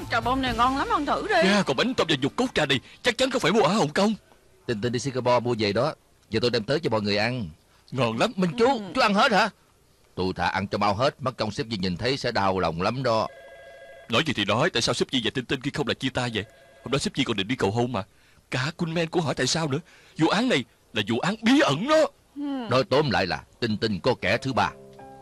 Trà bông này ngon lắm, ăn thử đi. Còn bánh tôm và nhục cốt trà này chắc chắn không phải mua ở Hồng Kông. Tình Tình đi Singapore mua về đó. Giờ tôi đem tới cho mọi người ăn. Ngon lắm. Minh chú ăn hết hả? Tôi thà ăn cho bao hết, mất công sếp Di nhìn thấy sẽ đau lòng lắm đó. Nói gì thì nói, tại sao sếp Di và Tinh Tinh kia không là chia tay vậy? Hôm đó sếp Di còn định đi cầu hôn mà. Cả Kunmen cũng hỏi tại sao nữa. Vụ án này là vụ án bí ẩn đó. Nói tóm lại là Tinh Tinh có kẻ thứ ba.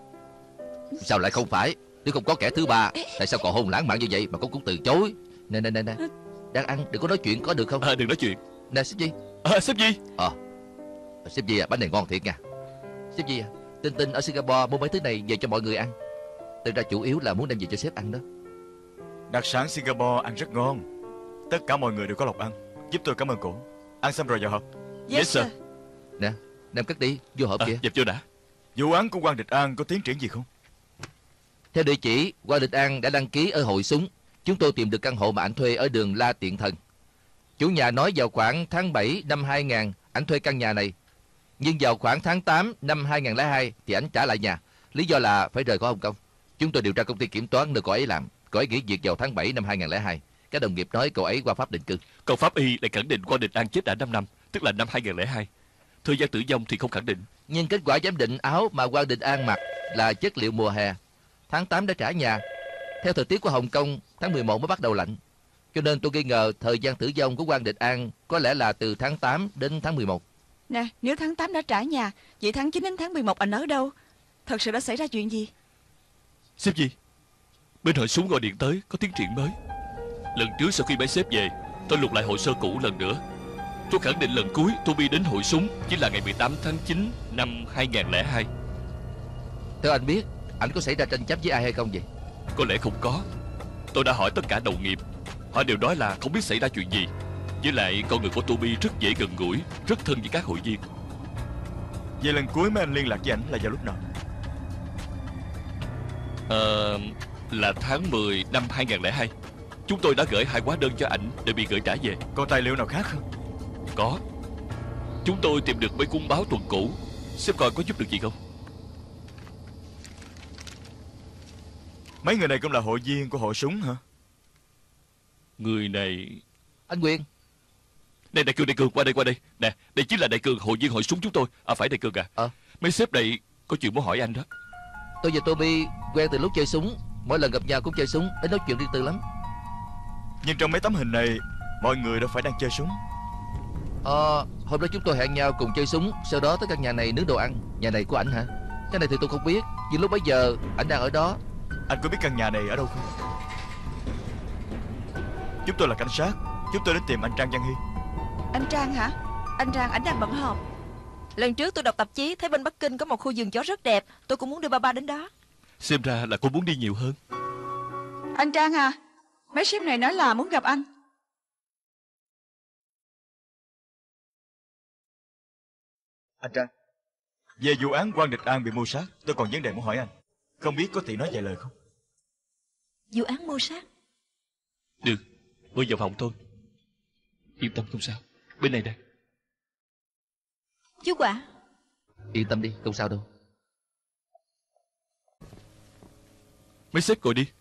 Sao lại không phải? Nếu không có kẻ thứ ba, tại sao còn hôn lãng mạn như vậy mà con cũng từ chối? Nè, đang ăn, đừng có nói chuyện có được không? Đừng nói chuyện. Nè sếp Di. Sếp Di. Sếp Di à, bánh này ngon thiệt nha. Sếp Di à, Tinh Tinh ở Singapore mua mấy thứ này về cho mọi người ăn. Thực ra chủ yếu là muốn đem về cho sếp ăn đó. Đặc sản Singapore ăn rất ngon. Tất cả mọi người đều có lộc ăn. Giúp tôi cảm ơn cổ. Ăn xong rồi vào hộp. Yes sir. Nè, đem cất đi, vô hộp kìa. Dẹp vô đã. Vụ án của Quang Địch An có tiến triển gì không? Theo địa chỉ, Quang Địch An đã đăng ký ở hội súng. Chúng tôi tìm được căn hộ mà anh thuê ở đường La Tiện Thần. Chủ nhà nói vào khoảng tháng 7 năm 2000 anh thuê căn nhà này. Nhưng vào khoảng tháng 8 năm 2002 thì anh trả lại nhà. Lý do là phải rời khỏi Hồng Kông. Chúng tôi điều tra công ty kiểm toán nơi cậu ấy làm. Cậu ấy nghỉ việc vào tháng 7 năm 2002. Các đồng nghiệp nói cậu ấy qua Pháp định cư. Còn Pháp Y lại khẳng định Quang Địch An chết đã 5 năm, tức là năm 2002. Thời gian tử vong thì không khẳng định. Nhưng kết quả giám định áo mà Quang Địch An mặc là chất liệu mùa hè. Tháng 8 đã trả nhà. Theo thời tiết của Hồng Kông, tháng 11 mới bắt đầu lạnh. Cho nên tôi nghi ngờ thời gian tử vong của Quang Địch An có lẽ là từ tháng 8 đến tháng 11. Nè, nếu tháng 8 đã trả nhà, vậy tháng 9 đến tháng 11 anh ở đâu? Thật sự đã xảy ra chuyện gì? Sếp Di, bên hội súng gọi điện tới, có tiến triển mới. Lần trước sau khi bái sếp về, tôi lục lại hồ sơ cũ lần nữa. Tôi khẳng định lần cuối Toby đến hội súng chính là ngày 18 tháng 9 năm 2002. Theo anh biết, anh có xảy ra tranh chấp với ai hay không vậy? Có lẽ không có. Tôi đã hỏi tất cả đồng nghiệp, họ đều nói là không biết xảy ra chuyện gì. Với lại con người của Toby rất dễ gần gũi, rất thân với các hội viên. Vậy lần cuối mấy anh liên lạc với ảnh là vào lúc nào? Là tháng 10 năm 2002. Chúng tôi đã gửi 2 hóa đơn cho ảnh để bị gửi trả về. Còn tài liệu nào khác không? Có. Chúng tôi tìm được mấy cuốn báo tuần cũ. Sếp coi có giúp được gì không? Mấy người này cũng là hội viên của hội súng hả? Người này... Anh Quyền. Này Đại Cường, qua đây. Nè, đây chính là Đại Cường, hội viên hội súng chúng tôi. Phải Đại Cường à? Mấy sếp này có chuyện muốn hỏi anh đó. Tôi và Toby quen từ lúc chơi súng. Mỗi lần gặp nhau cũng chơi súng, ít nói chuyện riêng tư lắm. Nhưng trong mấy tấm hình này, mọi người đâu phải đang chơi súng. Hôm đó chúng tôi hẹn nhau cùng chơi súng. Sau đó tới căn nhà này nướng đồ ăn. Nhà này của ảnh hả? Cái này thì tôi không biết. Nhưng lúc bấy giờ ảnh đang ở đó. Anh có biết căn nhà này ở đâu không? Chúng tôi là cảnh sát. Chúng tôi đến tìm anh Trang Văn Hy. Anh Trang hả? Anh Trang ảnh đang bận họp. Lần trước tôi đọc tạp chí thấy bên Bắc Kinh có một khu vườn chó rất đẹp. Tôi cũng muốn đưa ba đến đó. Xem ra là cô muốn đi nhiều hơn. Anh Trang à, mấy sếp này nói là muốn gặp anh. Anh Trang, về vụ án Quang Địch An bị mưu sát, tôi còn vấn đề muốn hỏi anh. Không biết có tiện nói vài lời không? Vụ án mưu sát? Được, mời vào phòng tôi. Yên tâm không sao. Bên này đây. Chú Quả. Yên tâm đi, không sao đâu. Mấy sếp ngồi đi.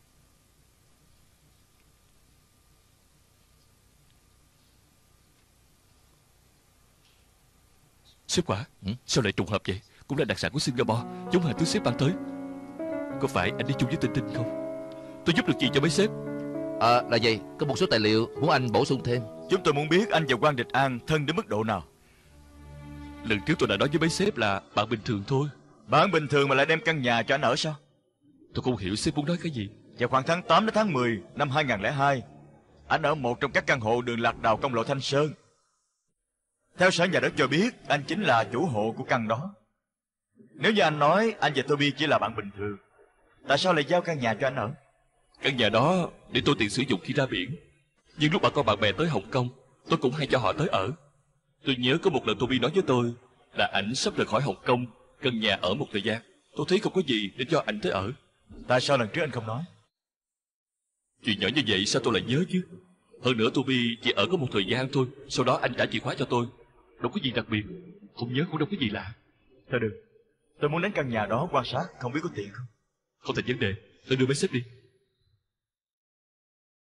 Sếp Quả, sao lại trùng hợp vậy? Cũng là đặc sản của Singapore, giống hệt thứ sếp mang tới. Có phải anh đi chung với Tinh Tinh không? Tôi giúp được gì cho mấy sếp? Là vậy, có một số tài liệu muốn anh bổ sung thêm. Chúng tôi muốn biết anh và Quang Địch An thân đến mức độ nào. Lần trước tôi đã nói với mấy sếp là bạn bình thường thôi. Bạn bình thường mà lại đem căn nhà cho anh ở sao? Tôi không hiểu sếp muốn nói cái gì. Vào khoảng tháng 8 đến tháng 10 năm 2002, anh ở một trong các căn hộ đường Lạc Đào, Công lộ Thanh Sơn. Theo sở nhà đất cho biết, anh chính là chủ hộ của căn đó. Nếu như anh nói anh và Toby chỉ là bạn bình thường, tại sao lại giao căn nhà cho anh ở? Căn nhà đó để tôi tiện sử dụng khi ra biển. Nhưng lúc bà con bạn bè tới Hồng Kông, tôi cũng hay cho họ tới ở. Tôi nhớ có một lần Toby nói với tôi là ảnh sắp rời khỏi Hồng Kông, cần nhà ở một thời gian. Tôi thấy không có gì để cho ảnh tới ở. Tại sao lần trước anh không nói? Chuyện nhỏ như vậy sao tôi lại nhớ chứ? Hơn nữa Toby chỉ ở có một thời gian thôi. Sau đó anh trả chìa khóa cho tôi. Đâu có gì đặc biệt. Không nhớ cũng đâu có gì lạ. Thôi được, tôi muốn đến căn nhà đó quan sát, không biết có tiện không? Không thành vấn đề. Tôi đưa mấy sếp đi.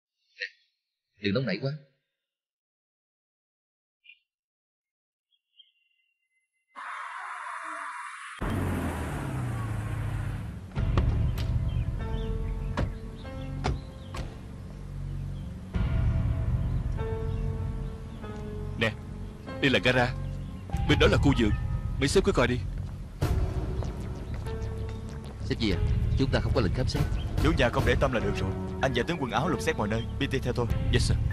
Đừng nóng nảy quá. Nè, đây là gara, bên đó là khu vườn. Mấy sếp cứ coi đi. Sếp gì à? Chúng ta không có lệnh khám xét. Chủ nhà không để tâm là được rồi. Anh và tướng quần áo lục xét mọi nơi. BT theo tôi. Yes sir.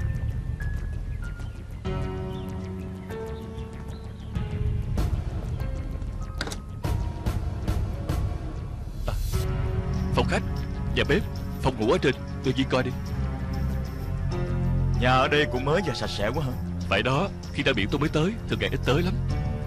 Phòng khách, nhà bếp, phòng ngủ ở trên. Tự nhiên coi đi. Nhà ở đây cũng mới và sạch sẽ quá hả? Phải đó, khi ra biển tôi mới tới, thường ngày ít tới lắm.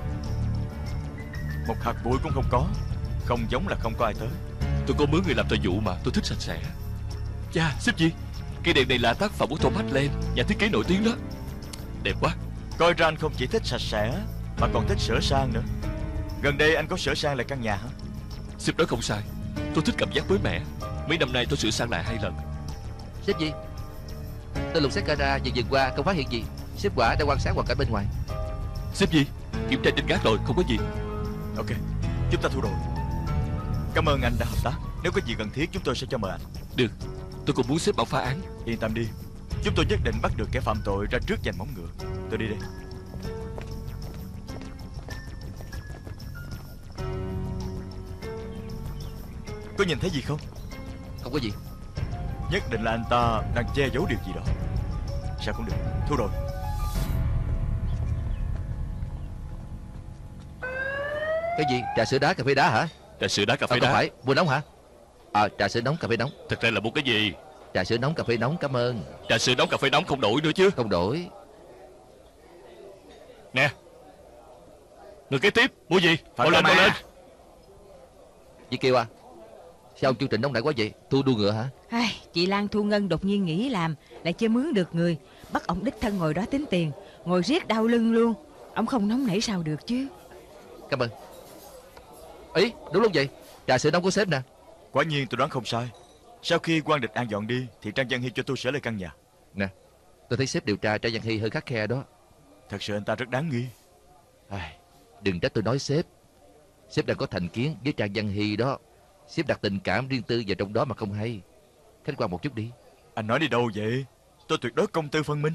Một hạt bụi cũng không có. Không giống là không có ai tới. Tôi có mướn người làm thời vụ mà, tôi thích sạch sẽ. Chà, sếp gì? Cây đèn này là tác phẩm của Thomas Land, nhà thiết kế nổi tiếng đó. Đẹp quá. Coi ra anh không chỉ thích sạch sẽ mà còn thích sửa sang nữa. Gần đây anh có sửa sang lại căn nhà hả? Sếp nói không sai, tôi thích cảm giác mới mẻ. Mấy năm nay tôi sửa sang lại 2 lần. Sếp gì? Tôi lục xét camera vừa qua không phát hiện gì. Sếp quả đang quan sát hoàn cảnh bên ngoài. Sếp gì? Kiểm tra trên gác rồi, không có gì. Ok, chúng ta thu đội. Cảm ơn anh đã hợp tác. Nếu có gì cần thiết chúng tôi sẽ cho mời anh. Được, tôi cũng muốn sếp bảo phá án. Yên tâm đi, chúng tôi nhất định bắt được kẻ phạm tội ra trước giành móng ngựa. Tôi đi đây. Có nhìn thấy gì không? Không có gì. Nhất định là anh ta đang che giấu điều gì đó. Sao cũng được, thu đội. Cái gì? Trà sữa đá, cà phê đá hả? Trà sữa đá, cà phê Không đá. phải, mua nóng hả? Trà sữa nóng, cà phê nóng. Thật ra là mua cái gì? Trà sữa nóng, cà phê nóng, cảm ơn. Trà sữa nóng, cà phê nóng không đổi nữa chứ. Không đổi. Nè, người kế tiếp, mua gì? Phải Mau lên, mau mà. lên. Chị Kiều à, sao ông chương trình nóng nảy quá vậy? Thu đua ngựa hả? Ai, chị Lan Thu Ngân đột nhiên nghỉ làm, lại chưa mướn được người, bắt ông đích thân ngồi đó tính tiền, ngồi riết đau lưng luôn. Ông không nóng nảy sao được chứ. Cảm ơn. Ý, đúng lúc vậy. Trà sữa nóng của sếp nè. Quả nhiên tôi đoán không sai. Sau khi quan Địch An dọn đi thì Trang Văn Hy cho tôi sửa lại căn nhà. Nè, tôi thấy sếp điều tra Trang Văn Hy hơi khắt khe đó. Thật sự anh ta rất đáng nghi. Đừng trách tôi nói sếp. Sếp đang có thành kiến với Trang Văn Hy đó. Sếp đặt tình cảm riêng tư vào trong đó mà không hay. Khách quan một chút đi. Anh nói đi đâu vậy? Tôi tuyệt đối công tư phân minh.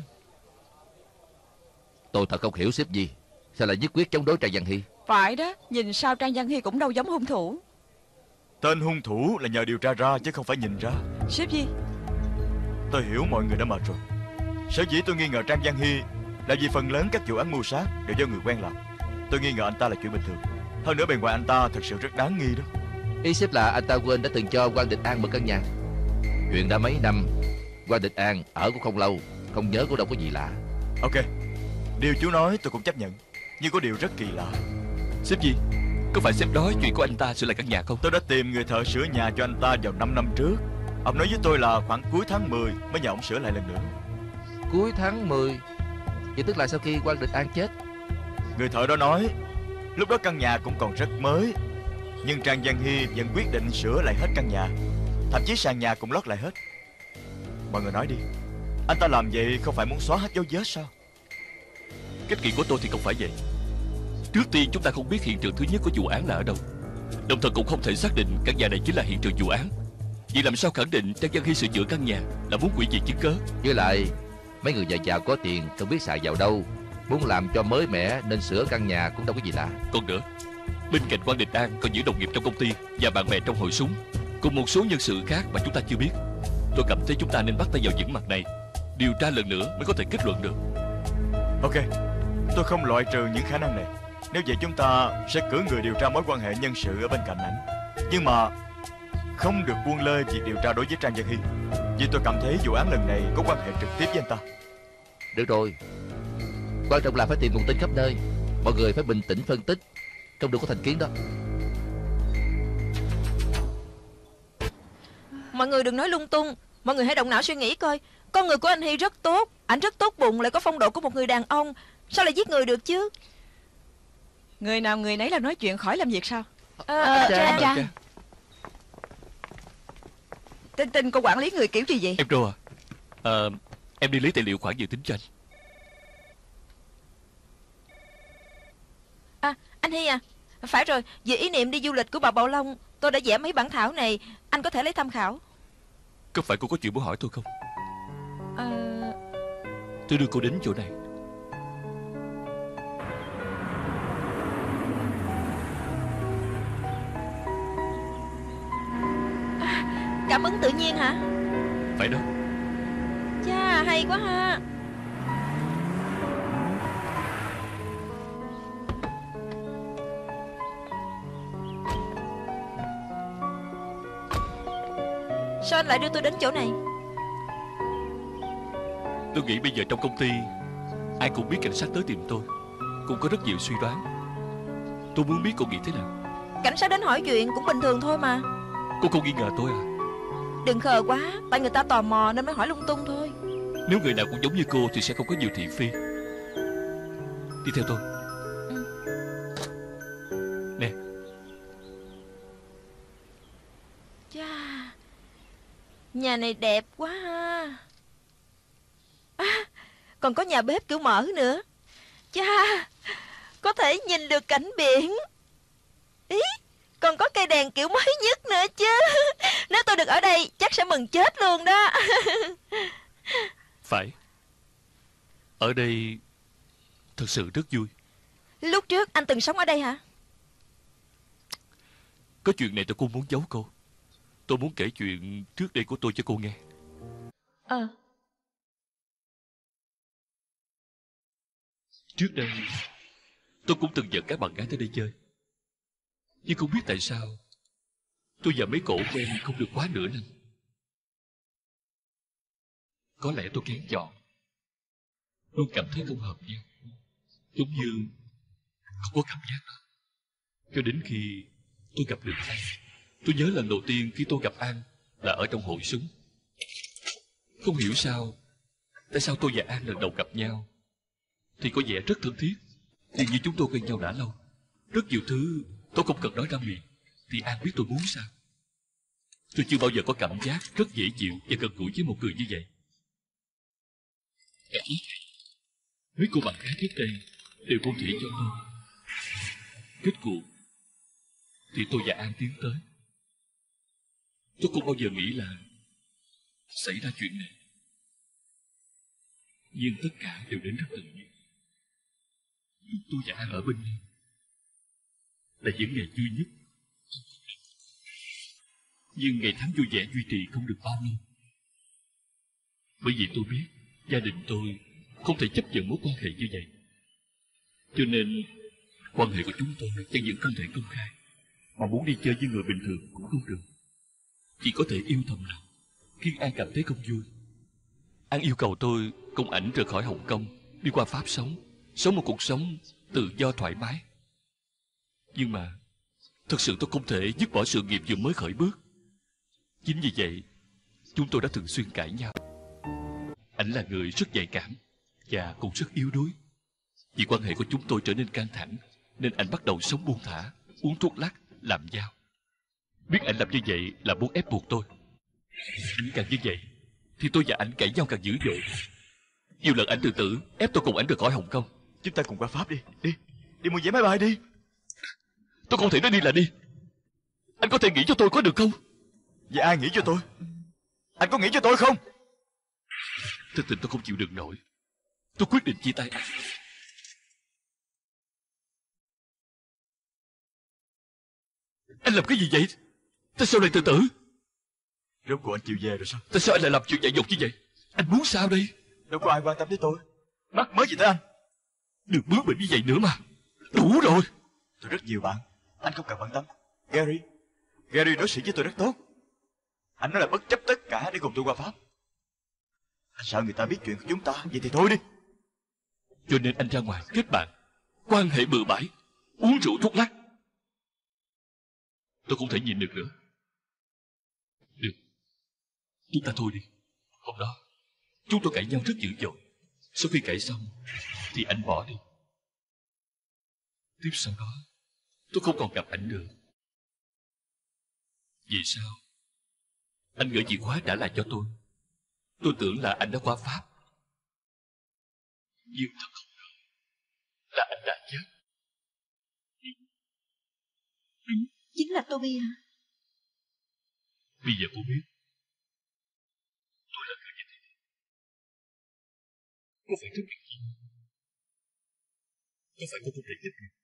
Tôi thật không hiểu sếp gì, sao lại nhất quyết chống đối Trang Văn Hy. Phải đó, nhìn sao Trang Văn Hy cũng đâu giống hung thủ. Tên hung thủ là nhờ điều tra ra chứ không phải nhìn ra. Sếp gì? Tôi hiểu mọi người đã mệt rồi. Sở dĩ tôi nghi ngờ Trang Văn Hy là vì phần lớn các vụ án mưu sát đều do người quen làm. Tôi nghi ngờ anh ta là chuyện bình thường. Hơn nữa bề ngoài anh ta thật sự rất đáng nghi đó. Ý sếp là anh ta quên đã từng cho Quan Địch An một căn nhà. Chuyện đã mấy năm, Quan Địch An ở cũng không lâu, không nhớ cũng đâu có gì lạ. Ok, điều chú nói tôi cũng chấp nhận. Nhưng có điều rất kỳ lạ. Sếp gì? Có phải sếp nói chuyện của anh ta sửa lại căn nhà không? Tôi đã tìm người thợ sửa nhà cho anh ta vào 5 năm trước. Ông nói với tôi là khoảng cuối tháng 10 mới nhờ ông sửa lại lần nữa. Cuối tháng 10? Vậy tức là sau khi Quan Địch An chết. Người thợ đó nói lúc đó căn nhà cũng còn rất mới, nhưng Trang Văn Hy vẫn quyết định sửa lại hết căn nhà. Thậm chí sàn nhà cũng lót lại hết. Mọi người nói đi, anh ta làm vậy không phải muốn xóa hết dấu vết sao? Cách nghĩ của tôi thì không phải vậy. Trước tiên chúng ta không biết hiện trường thứ nhất của vụ án là ở đâu, đồng thời cũng không thể xác định căn nhà này chính là hiện trường vụ án. Vậy làm sao khẳng định Trang Văn Hy sửa chữa căn nhà là muốn hủy diệt chứng cớ? Với lại mấy người già giàu có tiền không biết xài vào đâu, muốn làm cho mới mẻ nên sửa căn nhà cũng đâu có gì lạ. Còn nữa, bên cạnh Quan Địch An còn những đồng nghiệp trong công ty và bạn bè trong hội súng, cùng một số nhân sự khác mà chúng ta chưa biết. Tôi cảm thấy chúng ta nên bắt tay vào những mặt này, điều tra lần nữa mới có thể kết luận được. Ok, tôi không loại trừ những khả năng này. Nếu vậy chúng ta sẽ cử người điều tra mối quan hệ nhân sự ở bên cạnh anh. Nhưng mà không được buông lơi việc điều tra đối với Trang Văn Hy, vì tôi cảm thấy vụ án lần này có quan hệ trực tiếp với anh ta. Được rồi, quan trọng là phải tìm nguồn tin khắp nơi. Mọi người phải bình tĩnh phân tích, không được có thành kiến đó. Mọi người đừng nói lung tung. Mọi người hãy động não suy nghĩ coi. Con người của anh Hy rất tốt, ảnh rất tốt bụng, lại có phong độ của một người đàn ông. Sao lại giết người được chứ? Người nào người nấy là nói chuyện khỏi làm việc sao? Anh Trang. Tin cô quản lý người kiểu gì vậy? Em Rô à, Em đi lấy tài liệu khoản dự tính cho anh. À, anh Hy à, phải rồi, về ý niệm đi du lịch của bà Bảo Long, tôi đã vẽ mấy bản thảo này, anh có thể lấy tham khảo. Có phải cô có chuyện muốn hỏi tôi không? À... Tôi đưa cô đến chỗ này. Cảm ứng tự nhiên hả? Phải đó. Chà, hay quá ha. Sao anh lại đưa tôi đến chỗ này? Tôi nghĩ bây giờ trong công ty ai cũng biết cảnh sát tới tìm tôi, cũng có rất nhiều suy đoán. Tôi muốn biết cô nghĩ thế nào. Cảnh sát đến hỏi chuyện cũng bình thường thôi mà. Cô không nghi ngờ tôi à? Đừng khờ quá, tại người ta tò mò nên mới hỏi lung tung thôi. Nếu người nào cũng giống như cô thì sẽ không có nhiều thị phi. Đi theo tôi. Nè. Chà, nhà này đẹp quá ha. À, còn có nhà bếp kiểu mở nữa. Chà, có thể nhìn được cảnh biển. Ý, còn có cây đèn kiểu mới nhất nữa chứ. Nếu tôi được ở đây chắc sẽ mừng chết luôn đó. Phải. Ở đây thật sự rất vui. Lúc trước anh từng sống ở đây hả? Có chuyện này tôi cũng muốn giấu cô. Tôi muốn kể chuyện trước đây của tôi cho cô nghe. Trước đây tôi cũng từng dẫn các bạn gái tới đây chơi. Nhưng không biết tại sao tôi và mấy cổ quen không được quá nửa năm. Có lẽ tôi kén chọn, luôn cảm thấy không hợp nhau, giống như không có cảm giác đó. Cho đến khi tôi gặp được An. Tôi nhớ lần đầu tiên khi tôi gặp An là ở trong hội súng. Không hiểu sao, tại sao tôi và An lần đầu gặp nhau thì có vẻ rất thân thiết, thì như chúng tôi quen nhau đã lâu. Rất nhiều thứ tôi không cần nói ra miệng thì An biết tôi muốn sao. Tôi chưa bao giờ có cảm giác rất dễ chịu và gần gũi với một người như vậy. Cảm giác này mấy cô bạn gái trước đây đều không chỉ cho tôi. Kết cuộc thì tôi và An tiến tới. Tôi không bao giờ nghĩ là xảy ra chuyện này, nhưng tất cả đều đến rất tự nhiên. Tôi và An ở bên nhau là những ngày vui nhất, nhưng ngày tháng vui vẻ duy trì không được bao lâu. Bởi vì tôi biết gia đình tôi không thể chấp nhận mối quan hệ như vậy, cho nên quan hệ của chúng tôi chẳng những không thể công khai, mà muốn đi chơi với người bình thường cũng không được. Chỉ có thể yêu thầm lặng, khiến An cảm thấy không vui. An yêu cầu tôi cùng ảnh rời khỏi Hồng Kông, đi qua Pháp sống một cuộc sống tự do thoải mái. Nhưng mà thật sự tôi không thể dứt bỏ sự nghiệp vừa mới khởi bước. Chính vì vậy chúng tôi đã thường xuyên cãi nhau. Ảnh là người rất nhạy cảm và cũng rất yếu đuối. Vì quan hệ của chúng tôi trở nên căng thẳng nên ảnh bắt đầu sống buông thả, uống thuốc lắc, làm dao. Biết ảnh làm như vậy là muốn ép buộc tôi. Ảnh càng như vậy thì tôi và ảnh cãi nhau càng dữ dội. Nhiều lần ảnh tự tử ép tôi cùng ảnh rời khỏi Hồng Kông. Chúng ta cùng qua Pháp đi mua vé máy bay đi. Tôi không thể nói đi là đi. Anh có thể nghĩ cho tôi có được không? Vậy ai nghĩ cho tôi? Anh có nghĩ cho tôi không? Thực tình tôi không chịu được nổi. Tôi quyết định chia tay anh. Anh làm cái gì vậy? Tại sao lại tự tử? Rốt cuộc anh chịu về rồi sao? Tại sao anh lại làm chuyện dại dột như vậy? Anh muốn sao đây? Đâu có ai quan tâm tới tôi. Mắc mới gì tới anh? Đừng bướng bỉnh như vậy nữa mà. Đủ rồi. Tôi rất nhiều bạn, anh không cần bận tâm. Gary đối xử với tôi rất tốt. Anh nói là bất chấp tất cả để cùng tôi qua Pháp. Anh sợ người ta biết chuyện của chúng ta, vậy thì thôi đi. Cho nên anh ra ngoài kết bạn, quan hệ bừa bãi, uống rượu thuốc lắc. Tôi không thể nhìn được nữa. Được, chúng ta thôi đi. Hôm đó chúng tôi cãi nhau rất dữ dội. Sau khi cãi xong thì anh bỏ đi. Tiếp sau đó tôi không còn gặp anh nữa. Vì sao? Anh gửi chìa khóa trả lại cho tôi. Tôi tưởng là anh đã qua Pháp Nhưng thật không ngờ là anh đã chết. Anh chính là Toby hả? Bây giờ cô biết tôi là người như thế nào. Có phải rất bình thường? Có phải cô không thể chấp nhận?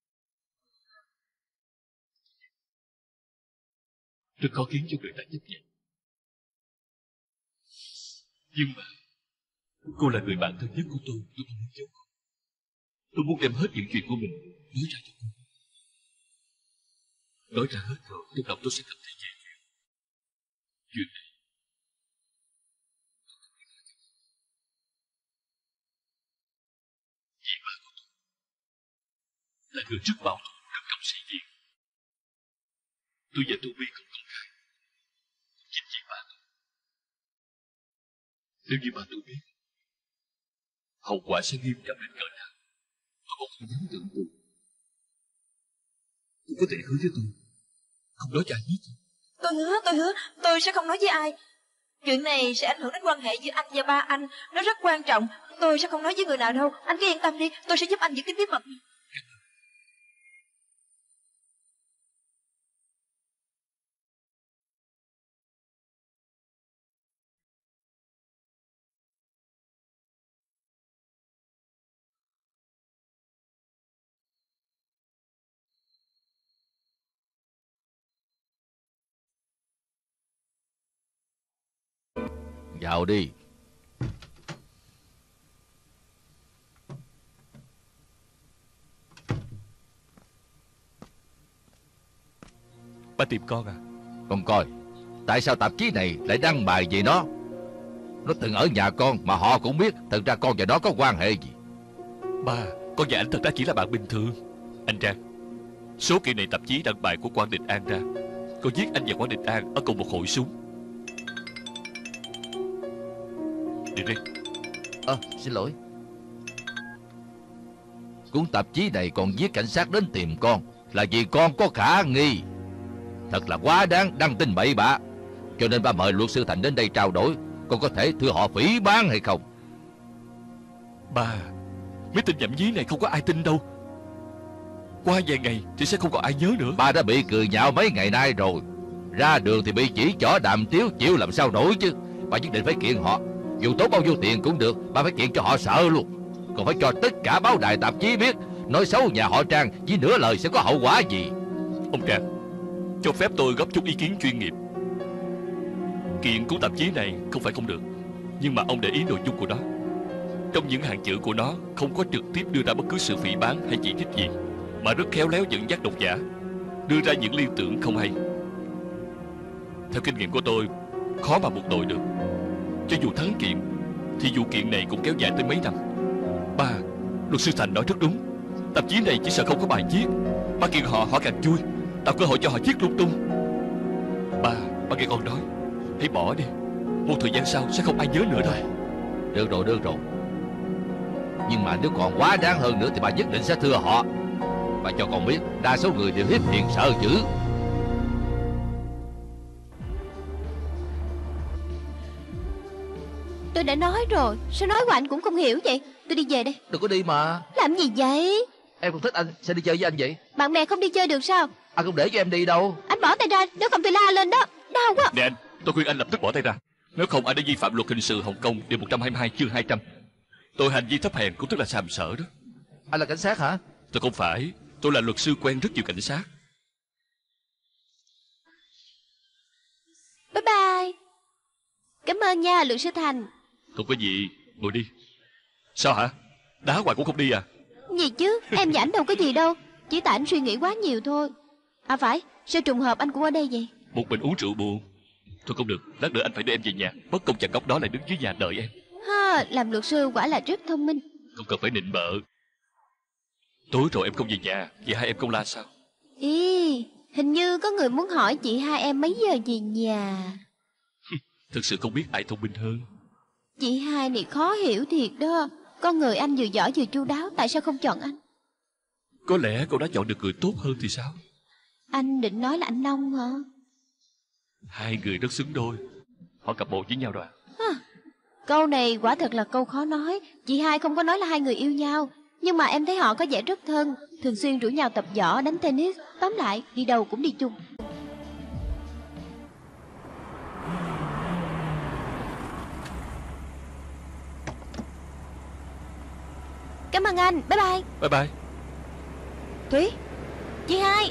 Rất khó khiến cho người ta chấp nhận. Nhưng mà cô là người bạn thân nhất của tôi không muốn giấu cô. Tôi muốn đem hết những chuyện của mình nói ra cho cô. Nói ra hết rồi, lúc đầu tôi sẽ cảm thấy dễ chịu. Chuyện này vì ba của tôi là người rất bảo thủ, rất trọng sĩ diện. Tôi và Toby không công khai. Chính vì ba tôi. Nếu như ba tôi biết, hậu quả sẽ nghiêm trọng đến cỡ nào, tôi không thể dám tưởng tượng. Cô có thể hứa với tôi không nói cho ai biết. Tôi hứa, tôi sẽ không nói với ai. Chuyện này sẽ ảnh hưởng đến quan hệ giữa anh và ba anh. Nó rất quan trọng. Tôi sẽ không nói với người nào đâu. Anh cứ yên tâm đi, tôi sẽ giúp anh giữ kín bí mật. Vào đi. Ba tìm con à? Con coi, tại sao tạp chí này lại đăng bài về nó? Nó từng ở nhà con mà họ cũng biết. Thật ra con và nó có quan hệ gì? Ba, con và anh thật ra chỉ là bạn bình thường. Anh Trang, số kiện này tạp chí đăng bài của Quang Định An ra. Có viết anh và Quang Định An ở cùng một hội súng. Đi đi. Xin lỗi. Cuốn tạp chí này còn viết cảnh sát đến tìm con là vì con có khả nghi. Thật là quá đáng, đăng tin bậy bạ. Cho nên ba mời luật sư Thành đến đây trao đổi. Con có thể thưa họ phỉ báng hay không? Ba, mấy tin nhảm nhí này không có ai tin đâu. Qua vài ngày thì sẽ không còn ai nhớ nữa. Ba đã bị cười nhạo mấy ngày nay rồi. Ra đường thì bị chỉ trỏ đàm tiếu, chịu làm sao nổi chứ. Ba nhất định phải kiện họ. Dù tốn bao nhiêu tiền cũng được, ba phải kiện cho họ sợ luôn. Còn phải cho tất cả báo đài tạp chí biết nói xấu nhà họ Trang chỉ nửa lời sẽ có hậu quả gì. Ông Trang, cho phép tôi góp chút ý kiến chuyên nghiệp. Kiện cuốn tạp chí này không phải không được, nhưng mà ông để ý nội dung của nó. Trong những hàng chữ của nó không có trực tiếp đưa ra bất cứ sự phỉ báng hay chỉ trích gì, mà rất khéo léo dẫn dắt độc giả, đưa ra những liên tưởng không hay. Theo kinh nghiệm của tôi, khó mà buộc tội được. Cho dù thắng kiện thì vụ kiện này cũng kéo dài tới mấy năm. Ba, luật sư Thành nói rất đúng. Tạp chí này chỉ sợ không có bài viết. Ba kiện họ càng vui, tạo cơ hội cho họ viết lung tung. Ba nghe con nói, hãy bỏ đi. Một thời gian sau sẽ không ai nhớ nữa đâu. Được rồi. Nhưng mà nếu còn quá đáng hơn nữa thì bà nhất định sẽ thưa họ. Bà cho con biết đa số người đều hiếp tiền sợ dữ. Tôi đã nói rồi, sao nói của anh cũng không hiểu vậy? Tôi đi về đây. Đừng có đi mà. Làm gì vậy? Em không thích anh, sẽ đi chơi với anh vậy? Bạn bè không đi chơi được sao? Anh không để cho em đi đâu. Anh bỏ tay ra, nếu không tôi la lên đó. Đau quá. Nè anh, tôi khuyên anh lập tức bỏ tay ra. Nếu không anh đã vi phạm luật hình sự Hồng Kông điều 122 chương 200. Tội hành vi thấp hèn cũng tức là sàm sỡ đó. Anh là cảnh sát hả? Tôi không phải, tôi là luật sư quen rất nhiều cảnh sát. Bye bye. Cảm ơn nha, luật sư Thành. Không có gì, ngồi đi. Sao hả? Đá hoài cũng không đi à? Gì chứ, em và ảnh đâu có gì đâu. Chỉ tại anh suy nghĩ quá nhiều thôi. À phải, sao trùng hợp anh cũng ở đây vậy? Một mình uống rượu buồn. Thôi không được, lát nữa anh phải đưa em về nhà. Mất công chàng cóc đó lại đứng dưới nhà đợi em. Ha, làm luật sư quả là rất thông minh. Không cần phải nịnh bợ. Tối rồi em không về nhà, vậy hai em không la sao? Ý, hình như có người muốn hỏi chị hai em mấy giờ về nhà. Thực sự không biết ai thông minh hơn. Chị hai này khó hiểu thiệt đó. Con người anh vừa giỏi vừa chu đáo, tại sao không chọn anh? Có lẽ cô đã chọn được người tốt hơn thì sao? Anh định nói là anh Long hả? Hai người rất xứng đôi. Họ cặp bồ với nhau rồi à? Câu này quả thật là câu khó nói. Chị hai không có nói là hai người yêu nhau, nhưng mà em thấy họ có vẻ rất thân, thường xuyên rủ nhau tập võ, đánh tennis. Tóm lại, đi đâu cũng đi chung. Cảm ơn anh, bye bye. Bye bye. Thúy, Chị hai.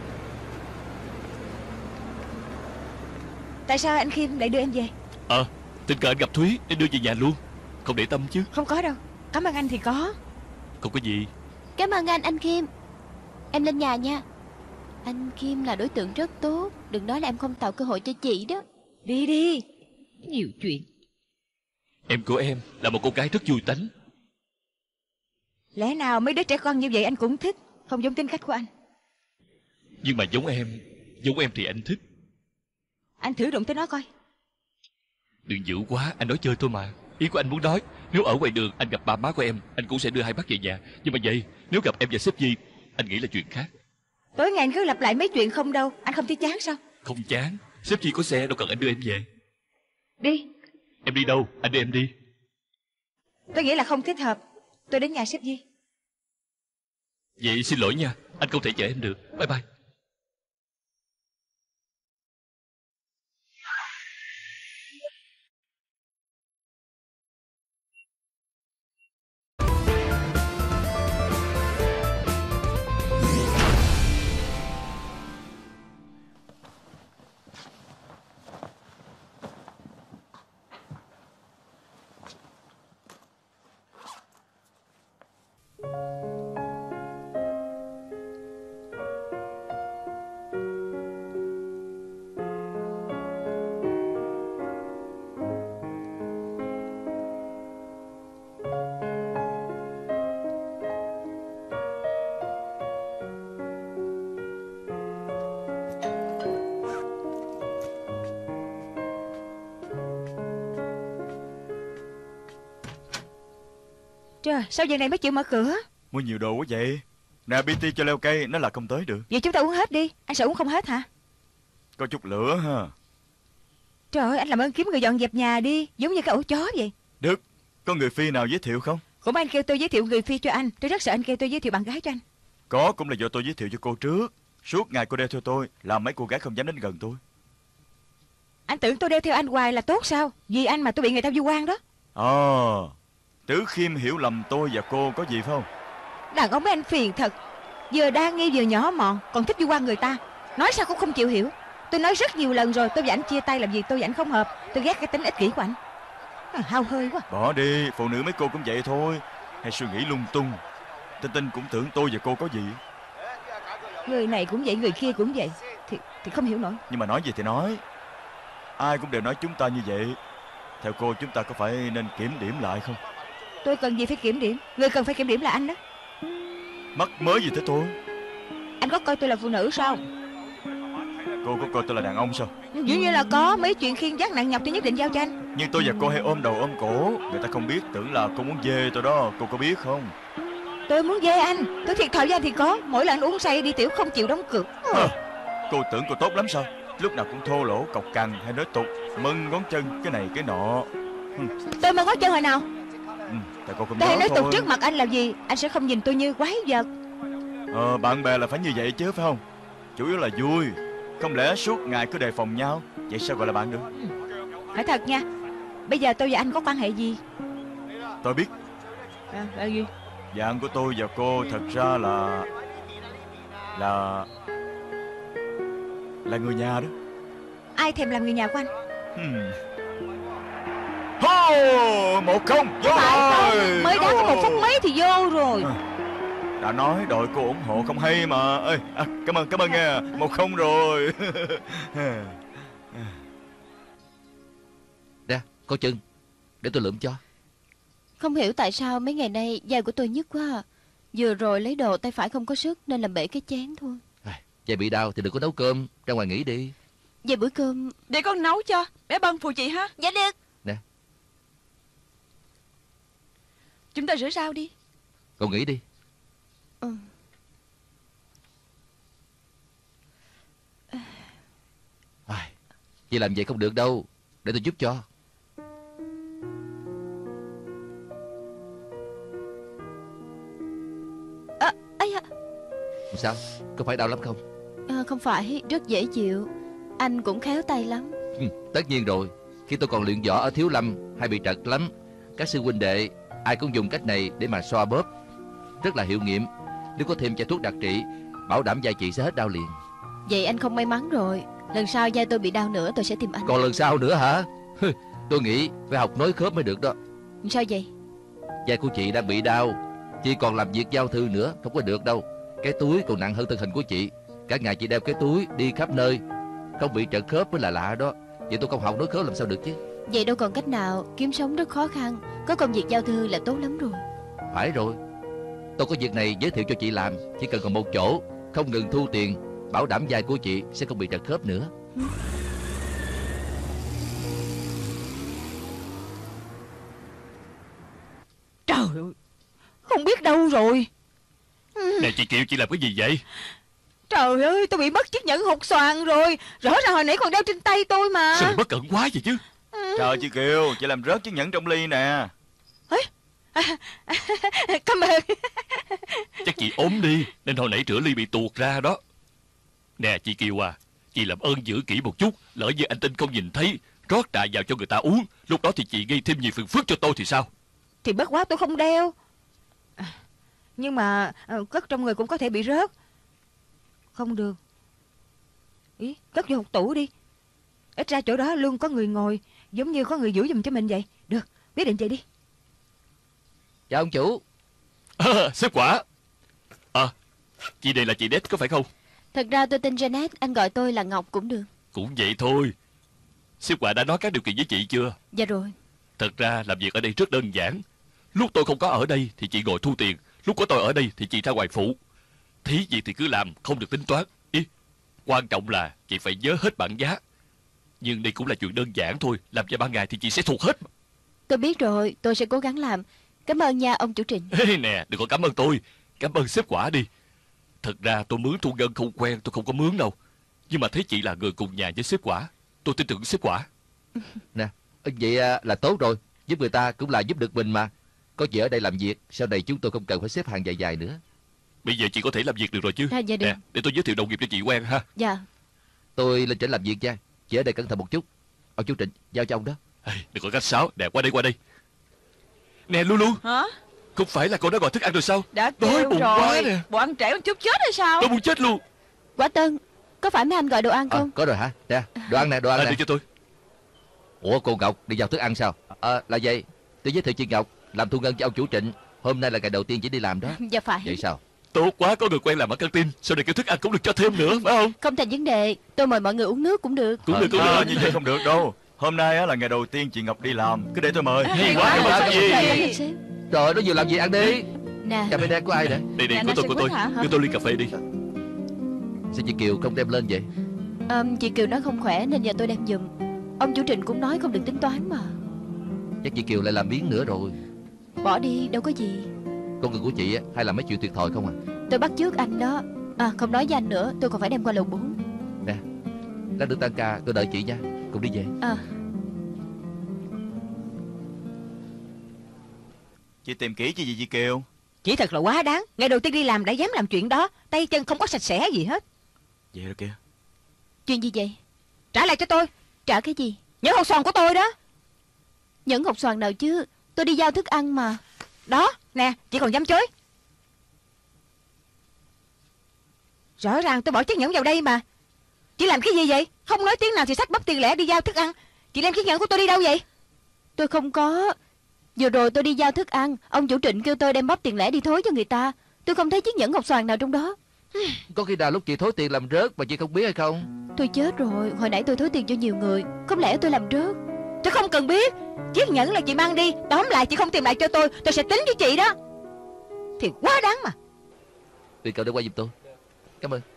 tại sao anh Khiêm lại đưa em về? Tình cờ anh gặp Thúy nên đưa về nhà luôn. Không để tâm chứ. Không có đâu. Cảm ơn anh thì có. Không có gì. Cảm ơn anh Kim. Em lên nhà nha. Anh Kim là đối tượng rất tốt, đừng nói là em không tạo cơ hội cho chị đó. Đi đi. Nhiều chuyện. Em của em là một cô gái rất vui tánh. Lẽ nào mấy đứa trẻ con như vậy anh cũng thích? Không giống tính cách của anh. Nhưng mà giống em thì anh thích. Anh thử đụng tới nó coi. Đừng dữ quá, anh nói chơi thôi mà. Ý của anh muốn nói, nếu ở ngoài đường anh gặp ba má của em, anh cũng sẽ đưa hai bác về nhà. Nhưng mà vậy, nếu gặp em và sếp Di, anh nghĩ là chuyện khác. Tối ngày anh cứ lặp lại mấy chuyện không đâu. Anh không thấy chán sao? Không chán, sếp Di có xe đâu cần anh đưa em về. Đi. Em đi đâu, anh đưa em đi. Tôi nghĩ là không thích hợp. Tôi đến nhà sếp Di. Vậy xin lỗi nha, anh không thể chở em được. Bye bye. Trời, sao giờ này mới chịu mở cửa? Mua nhiều đồ quá vậy. Nè, BT cho leo cây, nó là không tới được. Vậy chúng ta uống hết đi. Anh sợ uống không hết hả? Có chút lửa ha. Trời ơi, anh làm ơn kiếm người dọn dẹp nhà đi. Giống như cái ổ chó vậy. Được, có người Phi nào giới thiệu không? Cũng anh kêu tôi giới thiệu người Phi cho anh. Tôi rất sợ anh kêu tôi giới thiệu bạn gái cho anh. Có, cũng là do tôi giới thiệu cho cô trước. Suốt ngày cô đeo theo tôi, làm mấy cô gái không dám đến gần tôi. Anh tưởng tôi đeo theo anh hoài là tốt sao? Vì anh mà tôi bị người ta vu oan đó. Tứ Khiêm hiểu lầm tôi và cô có gì phải không? Đàn ông mấy anh phiền thật. Vừa đa nghi vừa nhỏ mọn, còn thích vu oan người ta. Nói sao cũng không chịu hiểu. Tôi nói rất nhiều lần rồi, tôi và anh chia tay làm gì tôi và anh không hợp. Tôi ghét cái tính ích kỷ của anh. Hao hơi quá. Bỏ đi, phụ nữ mấy cô cũng vậy thôi. Hay suy nghĩ lung tung. Tinh cũng tưởng tôi và cô có gì. Người này cũng vậy, người kia cũng vậy. Thì không hiểu nổi. Nhưng mà nói gì thì nói, ai cũng đều nói chúng ta như vậy. Theo cô chúng ta có phải nên kiểm điểm lại không? Tôi cần gì phải kiểm điểm? Người cần phải kiểm điểm là anh đó. Mắc mới gì thế tôi? Anh có coi tôi là phụ nữ sao? Cô có coi tôi là đàn ông sao? Dường như là có. Mấy chuyện khiêng vác nặng nhọc tôi nhất định giao cho anh. Nhưng tôi và cô hay ôm đầu ôm cổ. Người ta không biết, tưởng là cô muốn dê tôi đó. Cô có biết không? Tôi muốn dê anh. Tôi thiệt thòi với anh thì có. Mỗi lần anh uống say đi tiểu không chịu đóng cửa. Cô tưởng cô tốt lắm sao? Lúc nào cũng thô lỗ, cọc cằn hay nói tục, mân ngón chân cái này cái nọ. Tôi mân ngón chân hồi nào? Tại cô không Tôi nhớ hay nói tục thôi. trước mặt anh là gì? Anh sẽ không nhìn tôi như quái vật. Bạn bè là phải như vậy chứ phải không? Chủ yếu là vui. Không lẽ suốt ngày cứ đề phòng nhau? Vậy sao gọi là bạn được? Hỏi thật nha. Bây giờ tôi và anh có quan hệ gì? Tôi biết. Là gì? Dạng của tôi và cô thật ra là người nhà đó. Ai thèm làm người nhà của anh? Hô, 1-0 vô rồi. Mới đá có 1 phút mấy thì vô rồi. Đã nói đội cô ủng hộ không hay mà. Ê, cảm ơn nghe. 1-0 rồi. Nè, có chân, để tôi lượm cho. Không hiểu tại sao mấy ngày nay da của tôi nhức quá à. Vừa rồi lấy đồ tay phải không có sức nên làm bể cái chén thôi. Vậy bị đau thì đừng có nấu cơm, ra ngoài nghỉ đi. Về bữa cơm. Để con nấu cho. Bé Bân phụ chị ha. Dạ được. Nè, Chúng ta rửa rau đi. cậu nghỉ đi. Vậy làm vậy không được đâu. Để tôi giúp cho. Sao, có phải đau lắm không? Không phải, rất dễ chịu. Anh cũng khéo tay lắm. Tất nhiên rồi. Khi tôi còn luyện võ ở Thiếu Lâm hay bị trật lắm, các sư huynh đệ ai cũng dùng cách này để mà xoa bóp, rất là hiệu nghiệm. Nếu có thêm chai thuốc đặc trị, bảo đảm vai chị sẽ hết đau liền. Vậy anh không may mắn rồi. Lần sau vai tôi bị đau nữa tôi sẽ tìm anh. Còn lần sau nữa hả? Tôi nghĩ phải học nối khớp mới được đó. Sao vậy? Vai của chị đang bị đau, chị còn làm việc giao thư nữa, không có được đâu. Cái túi còn nặng hơn thân hình của chị. Cả ngày chị đeo cái túi đi khắp nơi, không bị trật khớp mới là lạ đó. Vậy tôi không học nối khớp làm sao được chứ? Vậy đâu còn cách nào, kiếm sống rất khó khăn. Có công việc giao thư là tốt lắm rồi. Phải rồi, tôi có việc này giới thiệu cho chị làm. Chỉ cần còn một chỗ, không ngừng thu tiền, bảo đảm vai của chị sẽ không bị trật khớp nữa. Trời ơi, không biết đâu rồi. Nè chị Kiều, chị làm cái gì vậy? Trời ơi, tôi bị mất chiếc nhẫn hột xoàn rồi. Rõ ràng hồi nãy còn đeo trên tay tôi mà. Sao bất cẩn quá vậy chứ? Trời chị Kiều, chị làm rớt chiếc nhẫn trong ly nè. Cảm ơn. Chắc chị ốm đi nên hồi nãy rửa ly bị tuột ra đó. Nè chị Kiều à, chị làm ơn giữ kỹ một chút. Lỡ như anh Tinh không nhìn thấy, rót trà vào cho người ta uống, lúc đó thì chị gây thêm nhiều phiền phức cho tôi thì sao? Thì bất quá tôi không đeo. Nhưng mà cất trong người cũng có thể bị rớt. Không được. Ý, cất vô hộp tủ đi. Ít ra chỗ đó luôn có người ngồi, giống như có người giữ giùm cho mình vậy. Được, quyết định vậy đi. Chào ông chủ. Sếp Quả. Chị này là chị Đét có phải không? Thật ra tôi tên Janet, anh gọi tôi là Ngọc cũng được. Cũng vậy thôi. Sếp Quả đã nói các điều kiện với chị chưa? Dạ rồi. Thật ra làm việc ở đây rất đơn giản. Lúc tôi không có ở đây thì chị ngồi thu tiền, lúc có tôi ở đây thì chị ra ngoài phụ. Thí gì thì cứ làm, không được tính toán. Ý, quan trọng là chị phải nhớ hết bảng giá. Nhưng đây cũng là chuyện đơn giản thôi. Làm cho 3 ngày thì chị sẽ thuộc hết. Tôi biết rồi, tôi sẽ cố gắng làm. Cảm ơn nha ông chủ Trịnh. Nè, đừng có cảm ơn tôi, cảm ơn sếp Quả đi. Thật ra tôi mướn thu ngân không quen, tôi không có mướn đâu. Nhưng mà thấy chị là người cùng nhà với sếp Quả, tôi tin tưởng sếp Quả. Nè, vậy là tốt rồi. Giúp người ta cũng là giúp được mình mà. Có chị ở đây làm việc, sau này chúng tôi không cần phải xếp hàng dài dài nữa. Bây giờ chị có thể làm việc được rồi chứ? Dạ được. Nè, để tôi giới thiệu đồng nghiệp cho chị quen ha. Dạ. Tôi lên trển làm việc nha. Chị ở đây cẩn thận một chút. Ông chú Trịnh giao cho ông đó. Đừng có khách sáo. Nè, qua đây, qua đây. Nè Lulu. Hả? Không phải là cô đã gọi thức ăn rồi sao? Đã Đói kêu bụng rồi. quá nè. Bộ ăn trễ một chút chết hay sao? Tôi muốn chết luôn. Quả Tân, có phải mấy anh gọi đồ ăn không? Có rồi hả? Nè, đồ ăn nè, đồ ăn nè. Đưa cho tôi. Ủa cô Ngọc đi vào thức ăn sao? Là vậy. Tôi giới thiệu chị Ngọc làm thu ngân cho ông chủ Trịnh. Hôm nay là ngày đầu tiên chỉ đi làm đó. Dạ phải. Vậy sao? Tốt quá, có người quen làm ở căng tin. Sau này kêu thức ăn cũng được cho thêm nữa, phải không? Không thành vấn đề, tôi mời mọi người uống nước cũng được. Cũng được, cũng được. Như vậy không được đâu. Hôm nay là ngày đầu tiên chị Ngọc đi làm, cứ để tôi mời. Hay quá, cảm ơn chị. Dạ, sếp. Trời, nó vừa làm gì ăn đi. Nè, Cà phê đen của ai nè? Đây, Nè, của tôi. hả? Đưa tôi ly cà phê đi. Sao chị Kiều không đem lên vậy? chị Kiều nói không khỏe nên nhờ tôi đem giùm. Ông chủ Trịnh cũng nói không được tính toán mà. Chắc chị Kiều lại làm biến nữa rồi. Bỏ đi, đâu có gì. Con người của chị á, hay là mấy chuyện tuyệt thòi không à? Tôi bắt chước anh đó. Không nói với anh nữa, tôi còn phải đem qua lầu 4. Nè, lát nữa tan ca tôi đợi chị nha. Cùng đi về. Chị tìm kỹ chứ gì chị Kiều? Chỉ thật là quá đáng. Ngày đầu tiên đi làm đã dám làm chuyện đó. Tay chân không có sạch sẽ gì hết. Vậy đó kìa. Chuyện gì vậy? Trả lại cho tôi. Trả cái gì? Nhẫn hột xoàn của tôi đó. Nhẫn hột xoàn nào chứ? Tôi đi giao thức ăn mà. Đó, nè, chị còn dám chối. Rõ ràng tôi bỏ chiếc nhẫn vào đây mà. Chị làm cái gì vậy? Không nói tiếng nào thì xách bắp tiền lẻ đi giao thức ăn. Chị đem chiếc nhẫn của tôi đi đâu vậy? Tôi không có. Vừa rồi tôi đi giao thức ăn, ông chủ Trịnh kêu tôi đem bắp tiền lẻ đi thối cho người ta. Tôi không thấy chiếc nhẫn ngọc xoàn nào trong đó. Có khi nào lúc chị thối tiền làm rớt mà chị không biết hay không? Tôi chết rồi, hồi nãy tôi thối tiền cho nhiều người. Không lẽ tôi làm rớt? Tôi không cần biết. Chiếc nhẫn là chị mang đi. Tóm lại chị không tìm lại cho tôi sẽ tính với chị đó. Thì quá đáng mà. Vì cậu đã qua giùm tôi. Cảm ơn.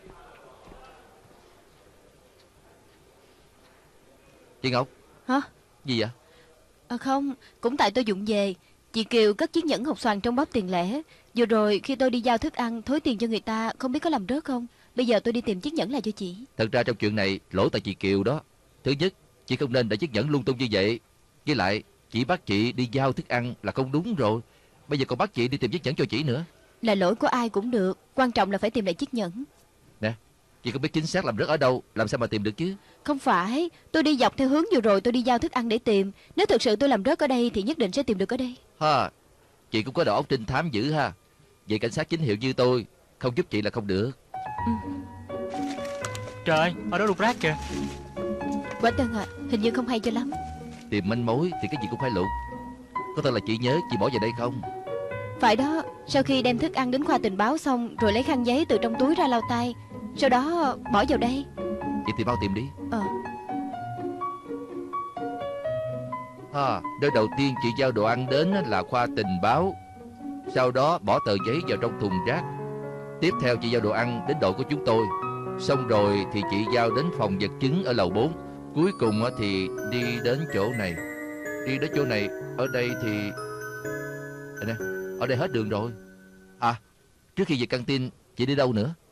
Chị Ngọc. Hả? Gì vậy? Không, cũng tại tôi dụng về. Chị Kiều cất chiếc nhẫn hột xoàn trong bóp tiền lẻ. Vừa rồi khi tôi đi giao thức ăn thối tiền cho người ta, không biết có làm rớt không. Bây giờ tôi đi tìm chiếc nhẫn lại cho chị. Thật ra trong chuyện này lỗi tại chị Kiều đó. Thứ nhất, chị không nên để chiếc nhẫn lung tung như vậy. Với lại chị bắt chị đi giao thức ăn là không đúng rồi. Bây giờ còn bắt chị đi tìm chiếc nhẫn cho chị nữa. Là lỗi của ai cũng được, Quan trọng là phải tìm lại chiếc nhẫn. Nè, chị có biết chính xác làm rớt ở đâu, làm sao mà tìm được chứ? Không phải, tôi đi dọc theo hướng vừa rồi tôi đi giao thức ăn để tìm. Nếu thực sự tôi làm rớt ở đây thì nhất định sẽ tìm được ở đây. Ha, chị cũng có đầu óc trinh thám dữ ha. Vậy cảnh sát chính hiệu như tôi không giúp chị là không được. Trời, ở đó đục rác kìa. Quả Tân à, hình như không hay cho lắm. Tìm manh mối thì cái gì cũng phải lục. Có thật là chị nhớ chị bỏ vào đây không? Phải đó, sau khi đem thức ăn đến khoa tình báo xong rồi lấy khăn giấy từ trong túi ra lau tay, sau đó bỏ vào đây. Vậy thì mau tìm đi. Nơi đầu tiên chị giao đồ ăn đến là khoa tình báo. Sau đó bỏ tờ giấy vào trong thùng rác. Tiếp theo chị giao đồ ăn đến đội của chúng tôi. Xong rồi thì chị giao đến phòng vật chứng ở lầu 4. Cuối cùng thì đi đến chỗ này. Đi đến chỗ này. Ở đây thì nè, ở đây hết đường rồi. À, trước khi về căng tin chị đi đâu nữa?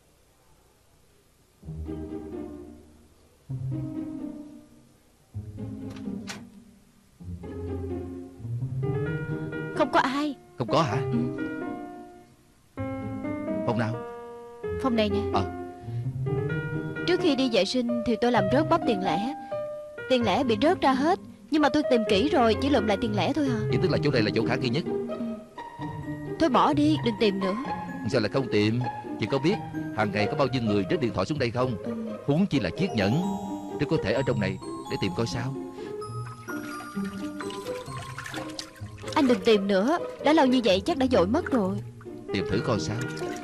Không có ai. Không có hả? Phòng nào? Phòng này nè. Trước khi đi vệ sinh thì tôi làm rớt bóp tiền lẻ. Tiền lẻ bị rớt ra hết, nhưng mà tôi tìm kỹ rồi, chỉ lượm lại tiền lẻ thôi à. Vậy tức là chỗ này là chỗ khả nghi nhất. Thôi bỏ đi, đừng tìm nữa. Sao lại không tìm? Chị có biết hàng ngày có bao nhiêu người rớt điện thoại xuống đây không? Huống chi là chiếc nhẫn. Rất có thể ở trong này, để tìm coi sao. Anh đừng tìm nữa, đã lâu như vậy chắc đã dội mất rồi. Tìm thử coi sao.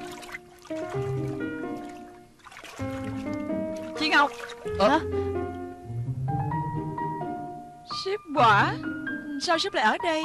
Chị Ngọc. Hả? Sếp Quả, sao sếp lại ở đây?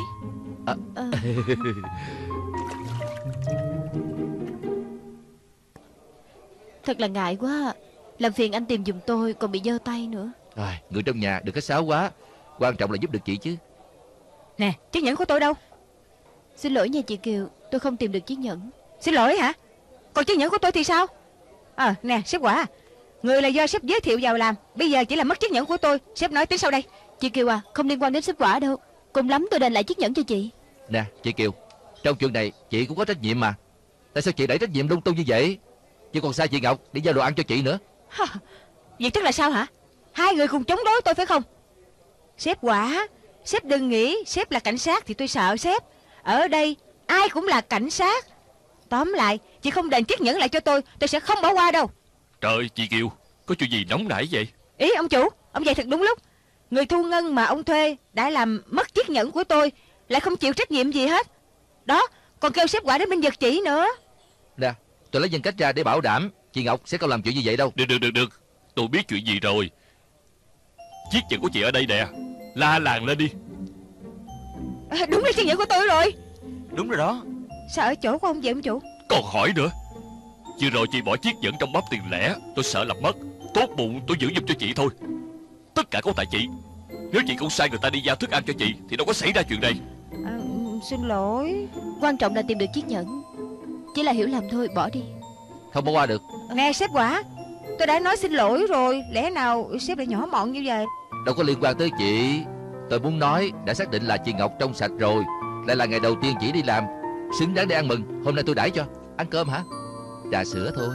Thật là ngại quá. Làm phiền anh tìm giùm tôi, còn bị giơ tay nữa. Người trong nhà đừng có sáo quá. Quan trọng là giúp được chị chứ. Nè, chiếc nhẫn của tôi đâu? Xin lỗi nha chị Kiều, tôi không tìm được chiếc nhẫn. Xin lỗi hả? Còn chiếc nhẫn của tôi thì sao? Nè, sếp Quả, người là do sếp giới thiệu vào làm. Bây giờ chỉ là mất chiếc nhẫn của tôi. Sếp nói tính sau đây. Chị Kiều à, không liên quan đến sếp Quả đâu. Cùng lắm tôi đền lại chiếc nhẫn cho chị. Nè, chị Kiều, trong chuyện này chị cũng có trách nhiệm mà. Tại sao chị đẩy trách nhiệm lung tung như vậy? Chứ còn sai chị Ngọc đi giao đồ ăn cho chị nữa. Vậy tức là sao hả? Hai người cùng chống đối tôi phải không? Sếp Quả, sếp đừng nghĩ sếp là cảnh sát thì tôi sợ sếp. Ở đây ai cũng là cảnh sát. Tóm lại, chị không đền chiếc nhẫn lại cho tôi sẽ không bỏ qua đâu. Trời, chị Kiều, có chuyện gì nóng nảy vậy? Ý ông chủ, ông về thật đúng lúc. Người thu ngân mà ông thuê đã làm mất chiếc nhẫn của tôi, lại không chịu trách nhiệm gì hết. Đó, còn kêu sếp Quả đến bên giật chỉ nữa. Nè, tôi lấy nhân cách ra để bảo đảm chị Ngọc sẽ không làm chuyện như vậy đâu. Được, tôi biết chuyện gì rồi. Chiếc nhẫn của chị ở đây nè. La làng lên đi. Đúng là chiếc nhẫn của tôi rồi. Đúng rồi đó. Sao ở chỗ của ông vậy ông chủ? Còn hỏi nữa. Vừa rồi chị bỏ chiếc nhẫn trong bóp tiền lẻ, tôi sợ làm mất. Tốt bụng tôi giữ giùm cho chị thôi. Tất cả có tại chị. Nếu chị không sai người ta đi giao thức ăn cho chị thì đâu có xảy ra chuyện này. Xin lỗi. Quan trọng là tìm được chiếc nhẫn. Chỉ là hiểu lầm thôi, bỏ đi. Không bỏ qua được. Nè sếp Quả, tôi đã nói xin lỗi rồi. Lẽ nào sếp lại nhỏ mọn như vậy? Đâu có liên quan tới chị. Tôi muốn nói đã xác định là chị Ngọc trong sạch rồi. Lại là ngày đầu tiên chị đi làm, xứng đáng để ăn mừng. Hôm nay tôi đãi cho. Ăn cơm hả? Trà sữa thôi.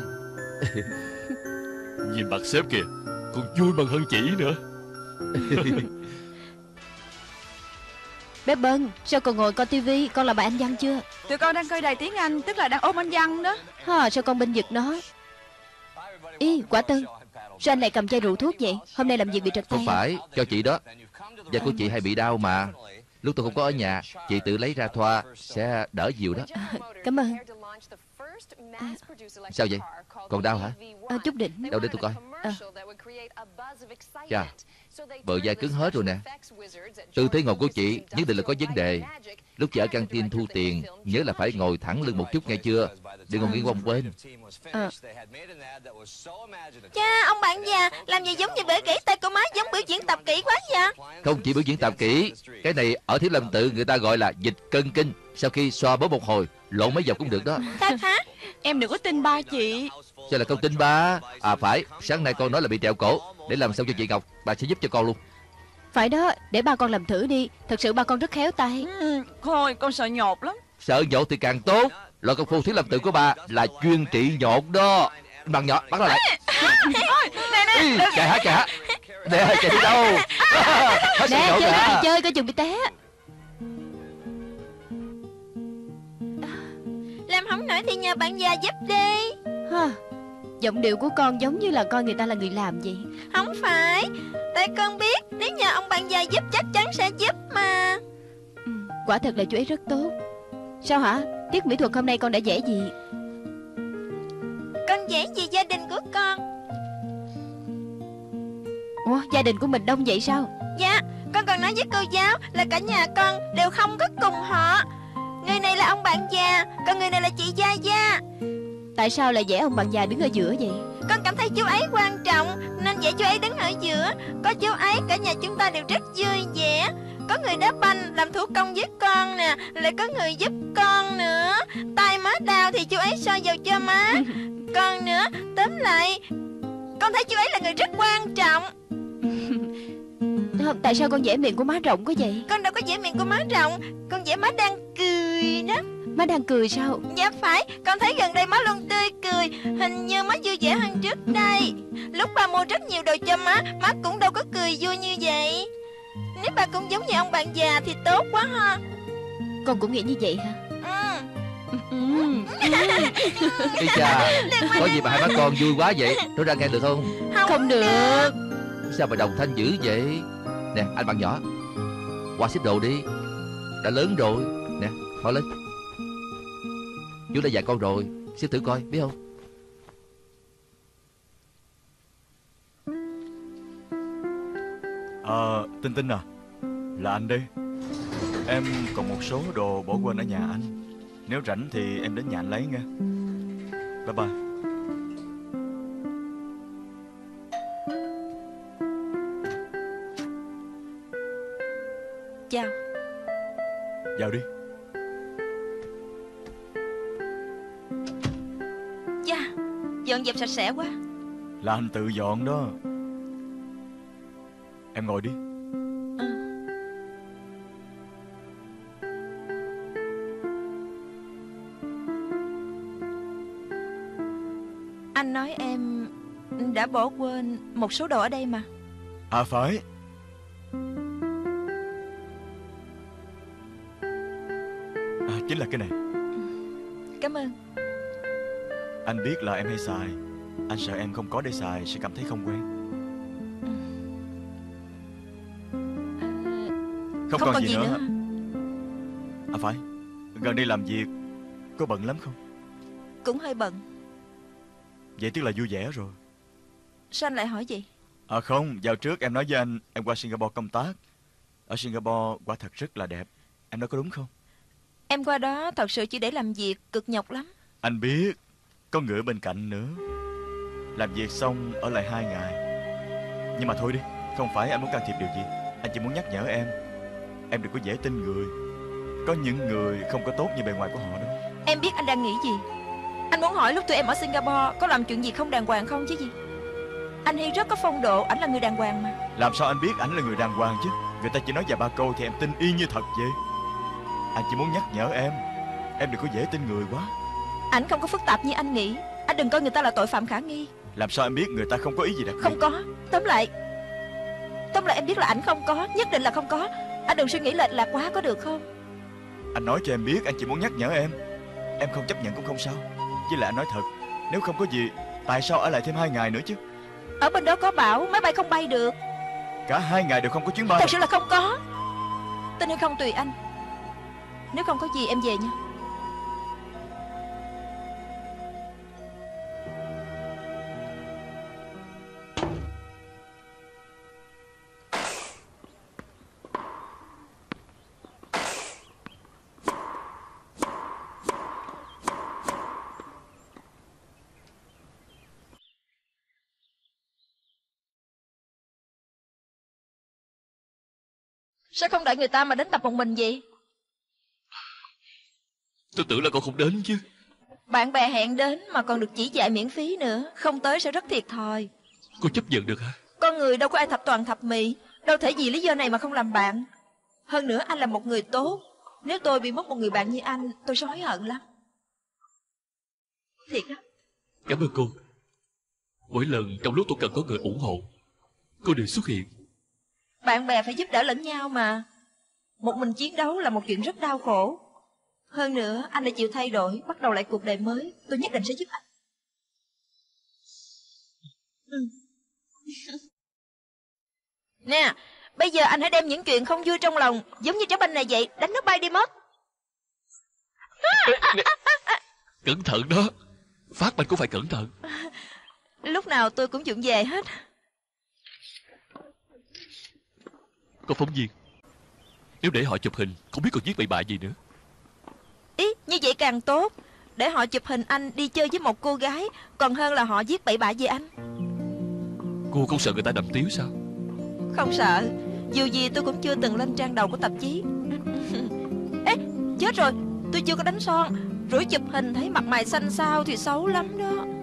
Nhìn mặt sếp kìa, còn vui mừng hơn chị nữa. Bé Bân, sao con ngồi coi tivi? Con làm bài Anh văn chưa? Tụi con đang coi đài tiếng Anh, tức là đang ôm anh văn đó. Sao con bên giật nó? Ý, Quả Tân, sao anh lại cầm chai rượu thuốc vậy? Hôm nay làm việc bị trật tay. Không phải, cho chị đó. Da của chị hay bị đau mà. Lúc tôi không có ở nhà, chị tự lấy ra thoa sẽ đỡ nhiều đó. Cảm ơn. Sao vậy? Còn đau hả? Chút đỉnh. Đâu để tôi coi. Chà, bờ vai cứng hết rồi nè. Tư thế ngồi của chị nhất định là có vấn đề. Lúc chị ở căng tin thu tiền, nhớ là phải ngồi thẳng lưng một chút nghe chưa? Đừng ngồi nghiêng quanh bên. Cha, ông bạn già, làm gì giống như bể gãy tay của má, giống biểu diễn tập kỹ quá vậy? Không chỉ biểu diễn tập kỹ, cái này ở Thiếu Lâm Tự người ta gọi là dịch cân kinh. Sau khi xoa bóp một hồi, lộn mấy vòng cũng được đó. Thật hả? Em đừng có tin ba chị. Sao là không tin ba? À phải, sáng nay con nói là bị trèo cổ. Để làm xong cho chị Ngọc, bà sẽ giúp cho con luôn. Phải đó, để ba con làm thử đi. Thật sự ba con rất khéo tay. Thôi con sợ nhột lắm. Sợ nhột thì càng tốt. Loại công phu Thiết Lâm Tự của bà là chuyên trị nhột đó. Bằng nhỏ bắt nó lại. Chạy hả, chạy hả? Nè, chạy đi đâu? Nè, chơi đi chơi, coi chừng bị té. Làm không nổi thì nhờ bạn già giúp đi. Giọng điệu của con giống như là coi người ta là người làm vậy. Không phải, tại con biết nếu nhờ ông bạn già giúp chắc chắn sẽ giúp mà. Quả thật là chú ấy rất tốt. Sao hả? Tiết mỹ thuật hôm nay con đã vẽ gì? Con vẽ về gia đình của con. Ủa, gia đình của mình đông vậy sao? Dạ, con còn nói với cô giáo là cả nhà con đều không có cùng họ. Người này là ông bạn già, còn người này là chị Gia Gia. Tại sao lại vẽ ông bạn già đứng ở giữa vậy? Con cảm thấy chú ấy quan trọng nên vẽ chú ấy đứng ở giữa. Có chú ấy cả nhà chúng ta đều rất vui vẻ. Có người đá banh làm thủ công với con nè, lại có người giúp con nữa. Tay má đau thì chú ấy soi dầu cho má. Còn nữa, tóm lại con thấy chú ấy là người rất quan trọng. Tại sao con vẽ miệng của má rộng quá vậy? Con đâu có vẽ miệng của má rộng, con vẽ má đang cười đó. Má đang cười sao? Dạ phải, con thấy gần đây má luôn tươi cười. Hình như má vui vẻ hơn trước đây. Lúc ba mua rất nhiều đồ cho má cũng đâu có cười vui như vậy. Nếu ba cũng giống như ông bạn già thì tốt quá ha. Con cũng nghĩ như vậy hả? Ây cha, có gì mà hai má con vui quá vậy? Nói ra nghe được không? Không được. Sao mà đồng thanh dữ vậy? Nè, anh bạn nhỏ, qua xếp đồ đi. Đã lớn rồi. Nè, mau lên. Chú đã dạy con rồi, xếp thử coi, biết không? Tinh Tinh à, là anh đây. Em còn một số đồ bỏ quên ở nhà anh. Nếu rảnh thì em đến nhà anh lấy nghe. Bye bye. Chào. Vào đi. Dạ, dọn dẹp sạch sẽ quá. Là anh tự dọn đó. Em ngồi đi. Anh nói em đã bỏ quên một số đồ ở đây mà. À phải. Chính là cái này. Cảm ơn. Anh biết là em hay xài. Anh sợ em không có để xài sẽ cảm thấy không quen. Không còn gì nữa. À phải, gần đây làm việc có bận lắm không? Cũng hơi bận. Vậy tức là vui vẻ rồi. Sao anh lại hỏi vậy? À không, dạo trước em nói với anh em qua Singapore công tác. Ở Singapore quả thật rất là đẹp. Em nói có đúng không? Em qua đó thật sự chỉ để làm việc, cực nhọc lắm. Anh biết, có người ở bên cạnh nữa. Làm việc xong ở lại 2 ngày. Nhưng mà thôi đi, không phải anh muốn can thiệp điều gì. Anh chỉ muốn nhắc nhở em đừng có dễ tin người. Có những người không có tốt như bề ngoài của họ đâu. Em biết anh đang nghĩ gì. Anh muốn hỏi lúc tụi em ở Singapore có làm chuyện gì không đàng hoàng không chứ gì. Anh Hy rất có phong độ, ảnh là người đàng hoàng mà. Làm sao anh biết ảnh là người đàng hoàng chứ? Người ta chỉ nói vài ba câu thì em tin y như thật vậy. Anh chỉ muốn nhắc nhở em đừng có dễ tin người quá. Ảnh không có phức tạp như anh nghĩ. Anh đừng coi người ta là tội phạm khả nghi. Làm sao em biết người ta không có ý gì đặc biệt? Không có. Tóm lại em biết là ảnh không có. Nhất định là không có. Anh đừng suy nghĩ lệch lạc quá có được không? Anh nói cho em biết, anh chỉ muốn nhắc nhở em. Em không chấp nhận cũng không sao. Với lại anh nói thật, nếu không có gì, tại sao ở lại thêm 2 ngày nữa chứ? Ở bên đó có bão, máy bay không bay được. Cả 2 ngày đều không có chuyến bay. Thật sự là không có. Tin hay không tùy anh. Nếu không có gì em về nha. Sao không đợi người ta mà đến tập một mình vậy? Tôi tưởng là con không đến chứ. Bạn bè hẹn đến mà còn được chỉ dạy miễn phí nữa. Không tới sẽ rất thiệt thòi. Cô chấp nhận được hả? Con người đâu có ai thập toàn thập mỹ. Đâu thể vì lý do này mà không làm bạn. Hơn nữa anh là một người tốt. Nếu tôi bị mất một người bạn như anh, tôi sẽ hối hận lắm. Thiệt á? Cảm ơn cô. Mỗi lần trong lúc tôi cần có người ủng hộ, cô đều xuất hiện. Bạn bè phải giúp đỡ lẫn nhau mà. Một mình chiến đấu là một chuyện rất đau khổ. Hơn nữa anh đã chịu thay đổi, bắt đầu lại cuộc đời mới. Tôi nhất định sẽ giúp anh. Nè, bây giờ anh hãy đem những chuyện không vui trong lòng, giống như trái banh này vậy, đánh nó bay đi mất. Cẩn thận đó. Phát banh cũng phải cẩn thận. Lúc nào tôi cũng vụng về hết. Có phóng viên, nếu để họ chụp hình, không biết còn viết bậy bạ gì nữa. Ý, như vậy càng tốt. Để họ chụp hình anh đi chơi với một cô gái, còn hơn là họ viết bậy bạ về anh. Cô không sợ người ta đầm tiếu sao? Không sợ. Dù gì tôi cũng chưa từng lên trang đầu của tạp chí. Ê, chết rồi, tôi chưa có đánh son. Rủi chụp hình thấy mặt mày xanh xao thì xấu lắm đó.